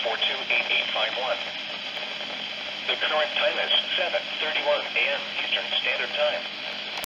942-8851. The current time is 7:31 a.m. Eastern Standard Time.